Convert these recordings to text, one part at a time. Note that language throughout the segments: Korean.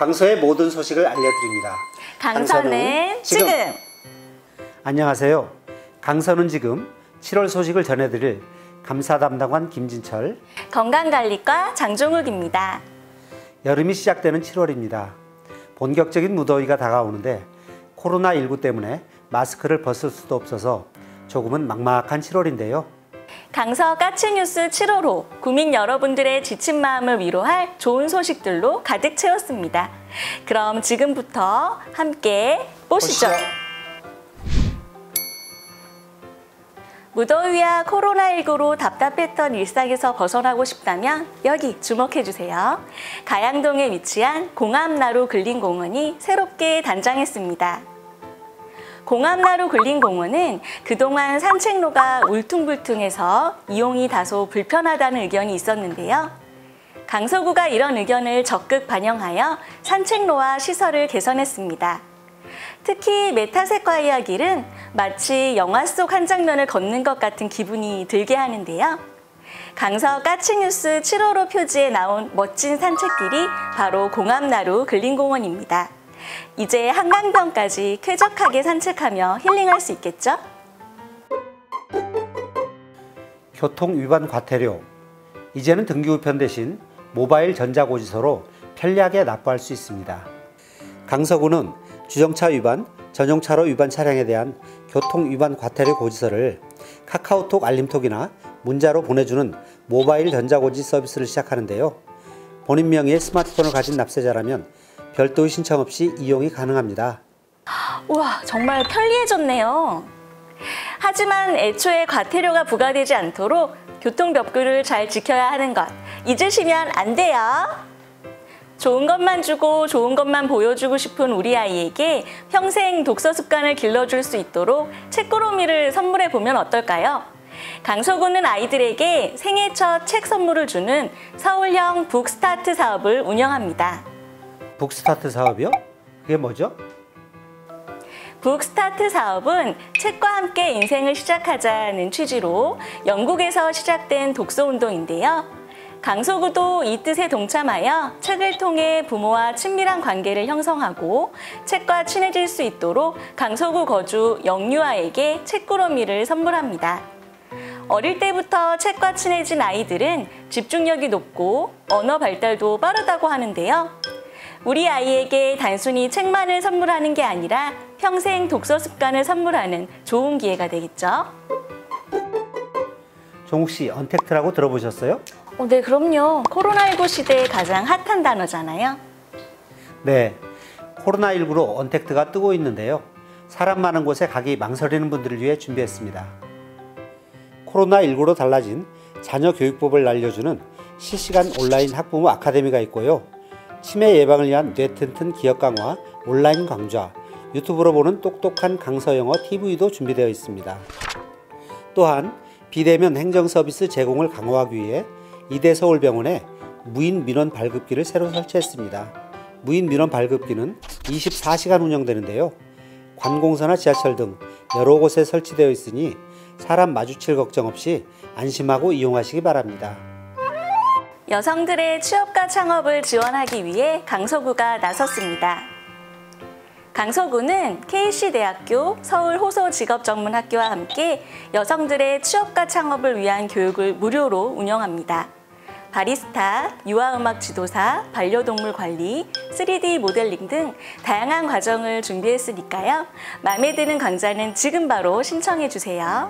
강서의 모든 소식을 알려드립니다. 강서는 지금! 안녕하세요. 강서는 지금 7월 소식을 전해드릴 감사 담당관 김진철, 건강관리과 장종욱입니다. 여름이 시작되는 7월입니다. 본격적인 무더위가 다가오는데 코로나19 때문에 마스크를 벗을 수도 없어서 조금은 막막한 7월인데요. 강서 까치뉴스 7월호, 구민 여러분들의 지친 마음을 위로할 좋은 소식들로 가득 채웠습니다. 그럼 지금부터 함께 보시죠. 무더위와 코로나19로 답답했던 일상에서 벗어나고 싶다면 여기 주목해주세요. 가양동에 위치한 공암나루 근린공원이 새롭게 단장했습니다. 공암나루 근린공원은 그동안 산책로가 울퉁불퉁해서 이용이 다소 불편하다는 의견이 있었는데요. 강서구가 이런 의견을 적극 반영하여 산책로와 시설을 개선했습니다. 특히 메타세과 이야기는 마치 영화 속 한 장면을 걷는 것 같은 기분이 들게 하는데요. 강서 까치뉴스 7월호 표지에 나온 멋진 산책길이 바로 공암나루 근린공원입니다. 이제 한강변까지 쾌적하게 산책하며 힐링할 수 있겠죠? 교통 위반 과태료. 이제는 등기우편 대신 모바일 전자고지서로 편리하게 납부할 수 있습니다. 강서구는 주정차 위반, 전용차로 위반 차량에 대한 교통 위반 과태료 고지서를 카카오톡 알림톡이나 문자로 보내주는 모바일 전자고지 서비스를 시작하는데요. 본인 명의의 스마트폰을 가진 납세자라면 별도의 신청 없이 이용이 가능합니다. 우와, 정말 편리해졌네요. 하지만 애초에 과태료가 부과되지 않도록 교통법규를 잘 지켜야 하는 것 잊으시면 안 돼요. 좋은 것만 주고 좋은 것만 보여주고 싶은 우리 아이에게 평생 독서 습관을 길러줄 수 있도록 책꾸러미를 선물해보면 어떨까요? 강서구는 아이들에게 생애 첫 책 선물을 주는 서울형 북스타트 사업을 운영합니다. 북스타트 사업이요? 그게 뭐죠? 북스타트 사업은 책과 함께 인생을 시작하자는 취지로 영국에서 시작된 독서운동인데요. 강서구도 이 뜻에 동참하여 책을 통해 부모와 친밀한 관계를 형성하고 책과 친해질 수 있도록 강서구 거주 영유아에게 책꾸러미를 선물합니다. 어릴 때부터 책과 친해진 아이들은 집중력이 높고 언어 발달도 빠르다고 하는데요. 우리 아이에게 단순히 책만을 선물하는 게 아니라 평생 독서 습관을 선물하는 좋은 기회가 되겠죠. 종욱 씨, 언택트라고 들어보셨어요? 네, 그럼요. 코로나19 시대에 가장 핫한 단어잖아요. 네, 코로나19로 언택트가 뜨고 있는데요. 사람 많은 곳에 가기 망설이는 분들을 위해 준비했습니다. 코로나19로 달라진 자녀 교육법을 알려주는 실시간 온라인 학부모 아카데미가 있고요. 치매 예방을 위한 뇌튼튼 기억 강화, 온라인 강좌, 유튜브로 보는 똑똑한 강서영어 TV도 준비되어 있습니다. 또한 비대면 행정 서비스 제공을 강화하기 위해 이대서울병원에 무인 민원 발급기를 새로 설치했습니다. 무인 민원 발급기는 24시간 운영되는데요. 관공서나 지하철 등 여러 곳에 설치되어 있으니 사람 마주칠 걱정 없이 안심하고 이용하시기 바랍니다. 여성들의 취업과 창업을 지원하기 위해 강서구가 나섰습니다. 강서구는 KC대학교 서울호소직업전문학교와 함께 여성들의 취업과 창업을 위한 교육을 무료로 운영합니다. 바리스타, 유아음악 지도사, 반려동물 관리, 3D 모델링 등 다양한 과정을 준비했으니까요. 마음에 드는 강좌는 지금 바로 신청해 주세요.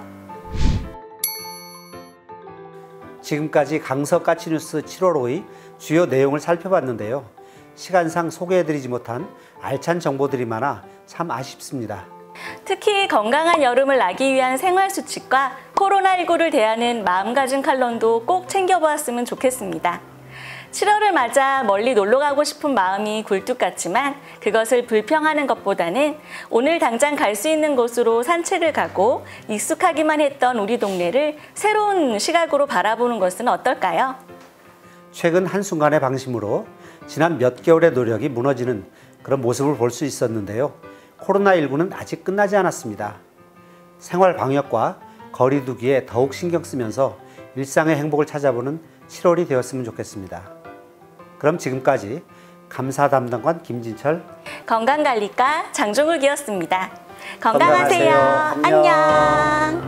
지금까지 강서 까치뉴스 7월호의 주요 내용을 살펴봤는데요. 시간상 소개해드리지 못한 알찬 정보들이 많아 참 아쉽습니다. 특히 건강한 여름을 나기 위한 생활수칙과 코로나19를 대하는 마음가짐 칼럼도 꼭 챙겨보았으면 좋겠습니다. 7월을 맞아 멀리 놀러가고 싶은 마음이 굴뚝 같지만 그것을 불평하는 것보다는 오늘 당장 갈 수 있는 곳으로 산책을 가고 익숙하기만 했던 우리 동네를 새로운 시각으로 바라보는 것은 어떨까요? 최근 한순간의 방심으로 지난 몇 개월의 노력이 무너지는 그런 모습을 볼 수 있었는데요. 코로나19는 아직 끝나지 않았습니다. 생활 방역과 거리 두기에 더욱 신경 쓰면서 일상의 행복을 찾아보는 7월이 되었으면 좋겠습니다. 그럼 지금까지 감사 담당관 김진철, 건강관리과 장종욱이었습니다. 건강하세요. 건강하세요. 안녕. 안녕.